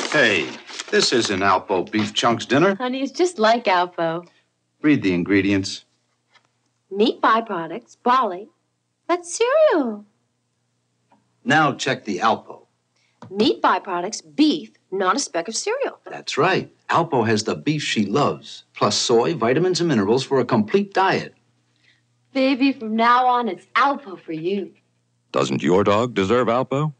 Hey, this isn't Alpo beef chunks dinner. Honey, it's just like Alpo. Read the ingredients. Meat byproducts, barley. That's cereal. Now check the Alpo. Meat byproducts, beef, not a speck of cereal. That's right. Alpo has the beef she loves, plus soy, vitamins, and minerals for a complete diet. Baby, from now on, it's Alpo for you. Doesn't your dog deserve Alpo?